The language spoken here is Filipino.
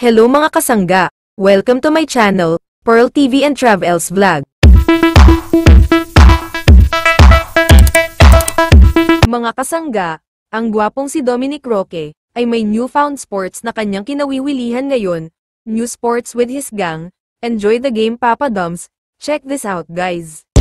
Hello mga kasangga! Welcome to my channel, Pearl TV and Travels Vlog. Mga kasangga, ang gwapong si Dominic Roque ay may newfound sports na kanyang kinawiwilihan ngayon. New sports with his gang. Enjoy the game Papa Doms. Check this out guys.